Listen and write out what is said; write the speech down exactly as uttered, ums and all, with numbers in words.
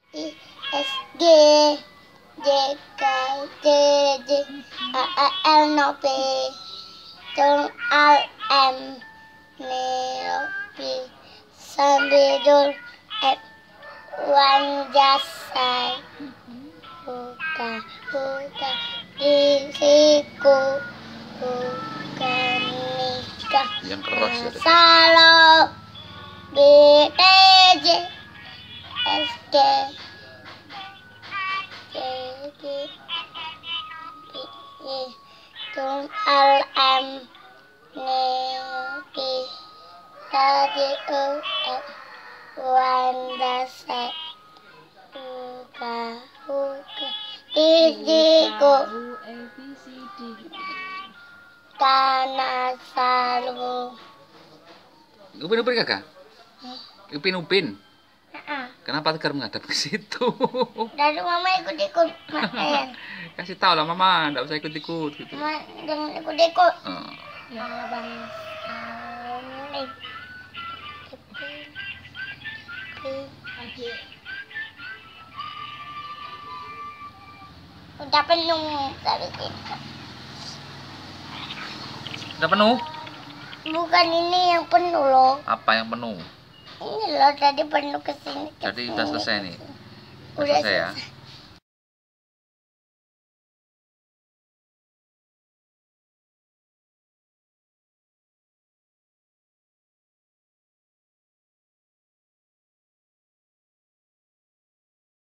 I S G J K J J A A L N O P Tung Al M Neopi Sambidul F Wanjasai Buka Buka Disiku Bukan nikah yang keras ya. Salo B T J S K J G B I Tung Al M Neopi Sambidul F Wanjasai Buka Buka Disiku Tanah Salu. Upin Upin kakak? Hmm? Upin Upin. Uh-uh. Kenapa tegar menghadap ke situ? Dari mama ikut-ikut, Mak. Kasih tahu lah mama, nggak usah ikut-ikut gitu. Mama jangan ikut-ikut. Oh. Ya bang Salim. Udah penuh tadi kita. Udah penuh? Bukan ini yang penuh loh. Apa yang penuh? Ini loh tadi penuh kesini. Jadi udah selesai nih. Udah Udah selesai ya? selesai.